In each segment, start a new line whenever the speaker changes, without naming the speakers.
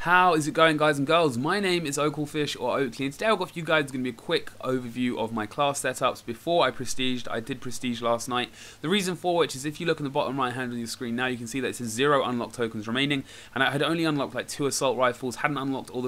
How is it going, guys and girls? My name is Oakelfish or Oakley, and today I've got for you guys going to be a quick overview of my class setups before I prestiged. I did prestige last night. The reason for which is if you look in the bottom right hand of your screen now, you can see that it says 0 unlocked tokens remaining, and I had only unlocked like 2 assault rifles, hadn't unlocked all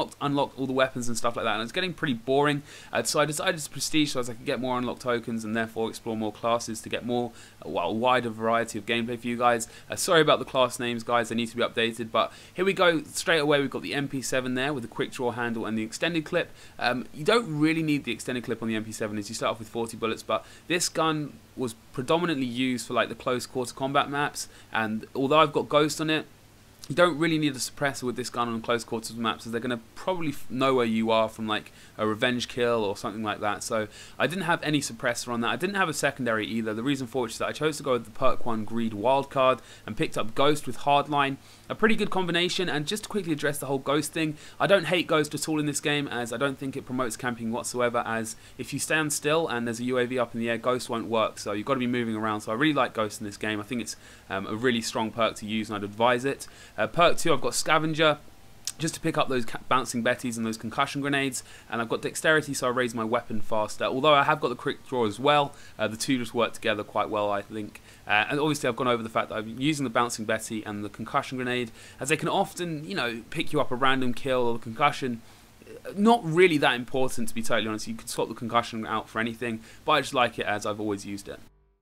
the weapons and stuff like that, and it's getting pretty boring. So I decided to prestige so as I could get more unlocked tokens and therefore explore more classes to get more, well, a wider variety of gameplay for you guys. Sorry about the class names, guys, they need to be updated, but here we go. Straight away we've got the MP7 there with the quick draw handle and the extended clip. You don't really need the extended clip on the MP7 as you start off with 40 bullets, but this gun was predominantly used for like the close quarter combat maps, and although I've got Ghost on it, you don't really need a suppressor with this gun on close quarters maps, as they're going to probably know where you are from like a revenge kill or something like that. So I didn't have any suppressor on that. I didn't have a secondary either. The reason for which is that I chose to go with the perk 1 greed wildcard and picked up Ghost with hardline. A pretty good combination. And just to quickly address the whole Ghost thing, I don't hate Ghost at all in this game, as I don't think it promotes camping whatsoever, as if you stand still and there's a UAV up in the air, Ghost won't work, so you've got to be moving around. So I really like Ghost in this game. I think it's a really strong perk to use and I'd advise it. Perk 2, I've got Scavenger, just to pick up those bouncing betties and those concussion grenades, and I've got dexterity, so I raise my weapon faster, although I have got the quick draw as well. The two just work together quite well, I think. And obviously I've gone over the fact that I'm using the bouncing betty and the concussion grenade, as they can often, you know, pick you up a random kill, or the concussion, not really that important to be totally honest. You can swap the concussion out for anything, but I just like it as I've always used it.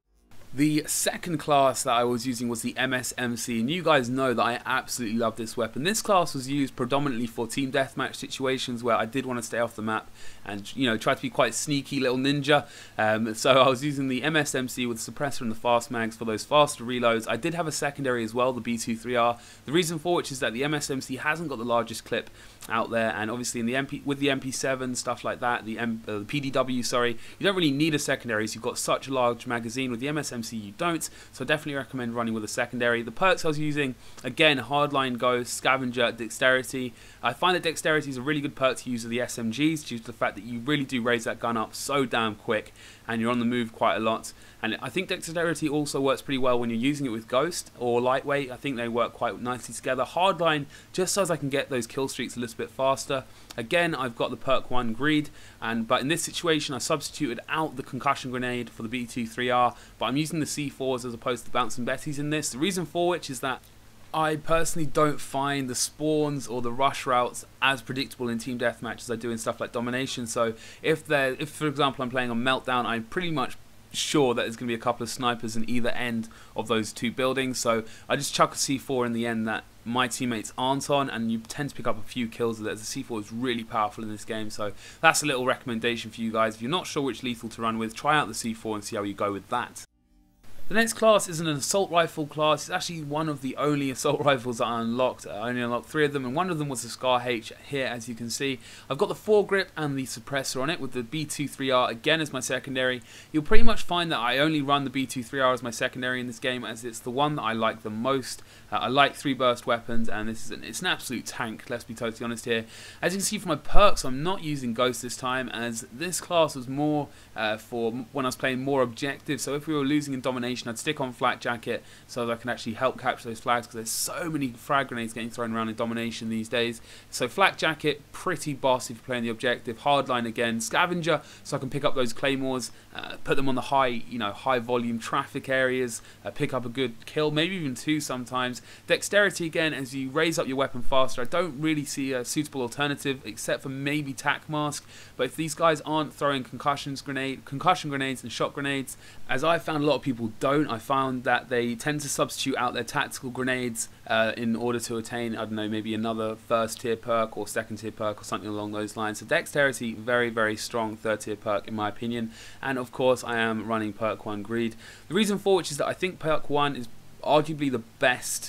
The second class that I was using was the MSMC, and you guys know that I absolutely love this weapon. This class was used predominantly for team deathmatch situations where I did want to stay off the map and, you know, try to be quite sneaky little ninja. So I was using the MSMC with the suppressor and the fast mags for those faster reloads. I did have a secondary as well, the B23R. The reason for which is that the MSMC hasn't got the largest clip out there, and obviously in the with the MP7 stuff like that, the PDW, sorry, you don't really need a secondary, so you've got such a large magazine. With the MSMC you don't, so I definitely recommend running with a secondary. The perks I was using, again, hardline, Ghost, Scavenger, dexterity. I find that dexterity is a really good perk to use with the SMGs due to the fact that you really do raise that gun up so damn quick and you're on the move quite a lot. And I think dexterity also works pretty well when you're using it with Ghost or lightweight. I think they work quite nicely together. Hardline, just so as I can get those kill streaks a little bit faster. Again, I've got the perk 1 greed, but in this situation I substituted out the concussion grenade for the B23R, but I'm using the C4s as opposed to the bouncing betties in this. The reason for which is that I personally don't find the spawns or the rush routes as predictable in team deathmatch as I do in stuff like domination. So if for example I'm playing on Meltdown, I'm pretty much sure that there's going to be a couple of snipers in either end of those two buildings, so I just chuck a C4 in the end that my teammates aren't on, and you tend to pick up a few kills with it, as the C4 is really powerful in this game. So that's a little recommendation for you guys. If you're not sure which lethal to run with, try out the C4 and see how you go with that. The next class is an assault rifle class. It's actually one of the only assault rifles that I unlocked. I only unlocked 3 of them, and one of them was the Scar H here, as you can see. I've got the foregrip and the suppressor on it with the B23R again as my secondary. You'll pretty much find that I only run the B23R as my secondary in this game, as it's the one that I like the most. I like 3 burst weapons, and it's an absolute tank, let's be totally honest here. As you can see from my perks, I'm not using Ghost this time, as this class was more for when I was playing more objective. So if we were losing in domination, I'd stick on Flak Jacket so that I can actually help capture those flags, because there's so many frag grenades getting thrown around in domination these days. So Flak Jacket, pretty boss if you're playing the objective. Hardline again. Scavenger, so I can pick up those claymores, put them on the high volume traffic areas, pick up a good kill, maybe even 2 sometimes. Dexterity again, as you raise up your weapon faster. I don't really see a suitable alternative except for maybe Tac Mask, but if these guys aren't throwing concussion grenades and shot grenades, as I found a lot of people don't, I found that they tend to substitute out their tactical grenades in order to attain, I don't know, maybe another 1st tier perk or 2nd tier perk or something along those lines. So dexterity, very, very strong 3rd tier perk in my opinion, and of course I am running perk 1 greed. The reason for which is that I think perk 1 is arguably the best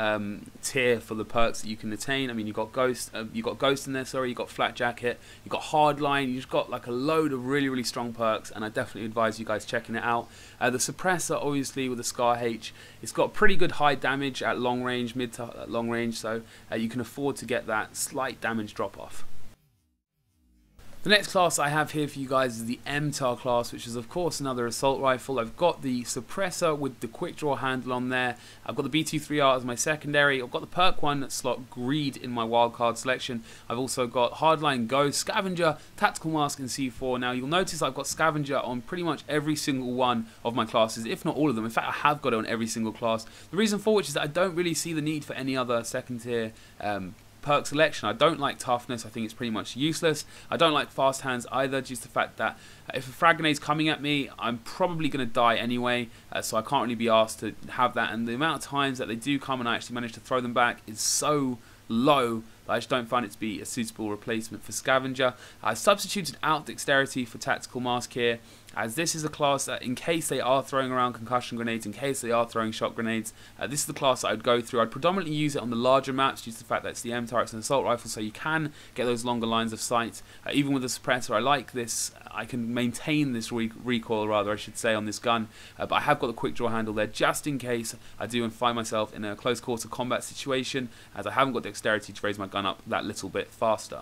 tier for the perks that you can attain. I mean, you've got Ghost in there, sorry, you've got Flak Jacket, you've got Hardline, you've got like a load of really, really strong perks, and I definitely advise you guys checking it out. The suppressor, obviously, with the Scar H, it's got pretty good high damage at long range, mid to long range, so you can afford to get that slight damage drop off. The next class I have here for you guys is the MTAR class, which is of course another assault rifle. I've got the suppressor with the quick draw handle on there. I've got the B23R as my secondary. I've got the perk 1 slot greed in my wildcard selection. I've also got hardline ghost, scavenger, tactical mask and C4. Now you'll notice I've got scavenger on pretty much every single one of my classes, if not all of them. In fact, I have got it on every single class. The reason for which is that I don't really see the need for any other second tier perk selection. I don't like toughness. I think it's pretty much useless. I don't like fast hands either, due to the fact that if a frag grenade's coming at me, I'm probably going to die anyway, so I can't really be asked to have that, and the amount of times that they do come and I actually manage to throw them back is so low that I just don't find it to be a suitable replacement for scavenger. I substituted out dexterity for tactical mask here, as this is a class that, in case they are throwing around concussion grenades, in case they are throwing shock grenades, this is the class that I'd go through. I'd predominantly use it on the larger maps due to the fact that it's the MTAR, it's an assault rifle, so you can get those longer lines of sight. Even with the suppressor, I like this. I can maintain this recoil, rather I should say, on this gun, but I have got the quick draw handle there just in case I do find myself in a close quarter combat situation, as I haven't got dexterity to raise my gun up that little bit faster.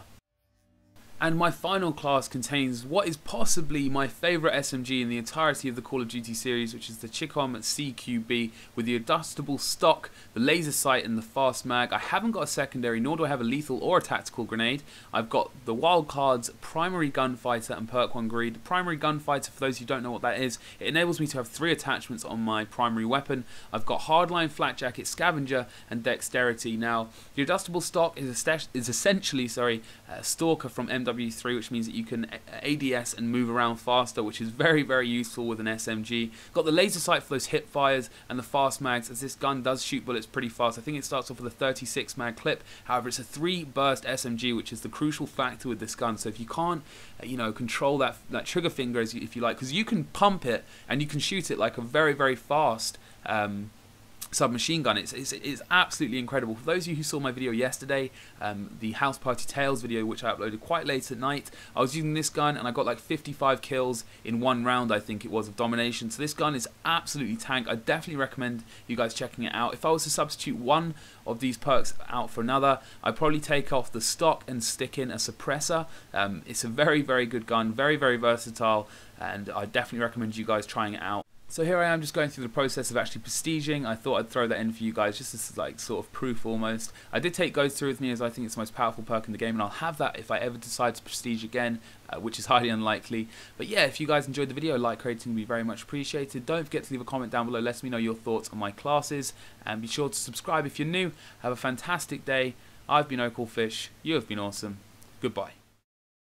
And my final class contains what is possibly my favourite SMG in the entirety of the Call of Duty series, which is the Chicom CQB with the adjustable stock, the laser sight and the fast mag. I haven't got a secondary, nor do I have a lethal or a tactical grenade. I've got the wildcards primary gunfighter and perk 1 greed. The primary gunfighter, for those who don't know what that is, it enables me to have 3 attachments on my primary weapon. I've got hardline, flak jacket, scavenger and dexterity. Now the adjustable stock is essentially a stalker from MW3, which means that you can ADS and move around faster, which is very, very useful with an SMG. Got the laser sight for those hip fires and the fast mags, as this gun does shoot bullets pretty fast. I think it starts off with a 36 mag clip. However, it's a 3 burst SMG, which is the crucial factor with this gun. So if you can't control that trigger finger, if you like, because you can pump it and you can shoot it like a very, very fast submachine gun. It's absolutely incredible. For those of you who saw my video yesterday, the House Party Tales video, which I uploaded quite late at night, I was using this gun and I got like 55 kills in 1 round, I think it was, of domination. So this gun is absolutely tank. I definitely recommend you guys checking it out. If I was to substitute one of these perks out for another, I'd probably take off the stock and stick in a suppressor. It's a very, very good gun, very, very versatile, and I definitely recommend you guys trying it out. So here I am, just going through the process of actually prestiging. I thought I'd throw that in for you guys, just as like sort of proof almost. I did take Ghost through with me, as I think it's the most powerful perk in the game, and I'll have that if I ever decide to prestige again, which is highly unlikely. But yeah, if you guys enjoyed the video, like rating would be very much appreciated. Don't forget to leave a comment down below, let me know your thoughts on my classes, and be sure to subscribe if you're new. Have a fantastic day. I've been Oakelfish, you have been awesome. Goodbye.